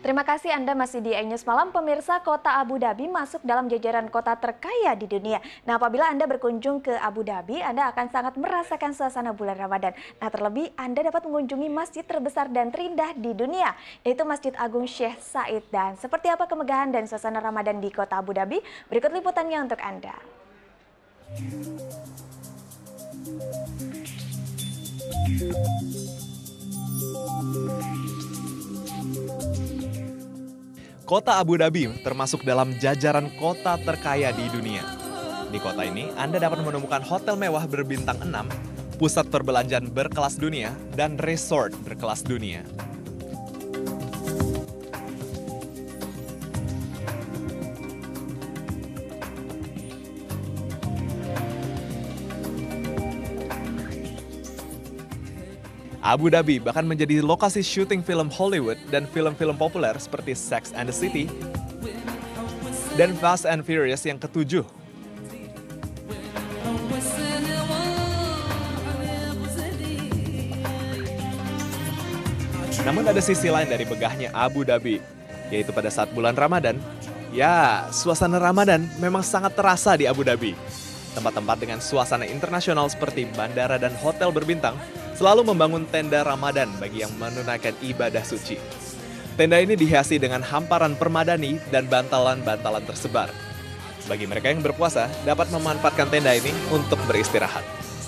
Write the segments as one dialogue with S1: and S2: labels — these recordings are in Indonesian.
S1: Terima kasih Anda masih di iNews Malam. Pemirsa, kota Abu Dhabi masuk dalam jajaran kota terkaya di dunia. Nah, apabila Anda berkunjung ke Abu Dhabi, Anda akan sangat merasakan suasana bulan Ramadan. Nah, terlebih Anda dapat mengunjungi masjid terbesar dan terindah di dunia, yaitu Masjid Agung Sheikh Zayed. Dan seperti apa kemegahan dan suasana Ramadan di kota Abu Dhabi? Berikut liputannya untuk Anda.
S2: Kota Abu Dhabi termasuk dalam jajaran kota terkaya di dunia. Di kota ini, Anda dapat menemukan hotel mewah berbintang 6, pusat perbelanjaan berkelas dunia, dan resort berkelas dunia. Abu Dhabi bahkan menjadi lokasi syuting film Hollywood dan film-film populer seperti Sex and the City dan Fast and Furious yang ketujuh. Namun ada sisi lain dari megahnya Abu Dhabi, yaitu pada saat bulan Ramadan. Ya, suasana Ramadan memang sangat terasa di Abu Dhabi. Tempat-tempat dengan suasana internasional seperti bandara dan hotel berbintang selalu membangun tenda Ramadan bagi yang menunaikan ibadah suci. Tenda ini dihiasi dengan hamparan permadani dan bantalan-bantalan tersebar. Bagi mereka yang berpuasa, dapat memanfaatkan tenda ini untuk beristirahat.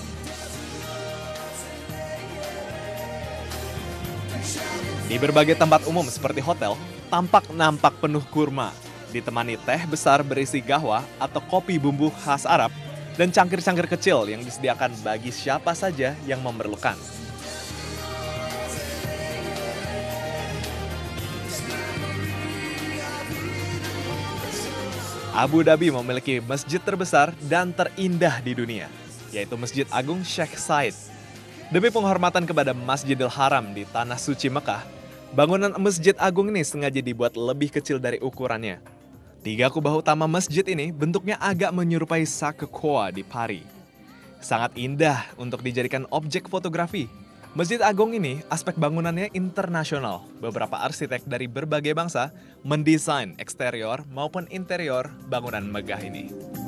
S2: Di berbagai tempat umum seperti hotel, tampak penuh kurma, ditemani teh besar berisi gahwa atau kopi bumbu khas Arab, dan cangkir-cangkir kecil yang disediakan bagi siapa saja yang memerlukan. Abu Dhabi memiliki masjid terbesar dan terindah di dunia, yaitu Masjid Agung Sheikh Zayed. Demi penghormatan kepada Masjidil Haram di Tanah Suci Mekah, bangunan Masjid Agung ini sengaja dibuat lebih kecil dari ukurannya. 3 kubah utama masjid ini bentuknya agak menyerupai Sake Koa di Pari. Sangat indah untuk dijadikan objek fotografi. Masjid Agung ini aspek bangunannya internasional. Beberapa arsitek dari berbagai bangsa mendesain eksterior maupun interior bangunan megah ini.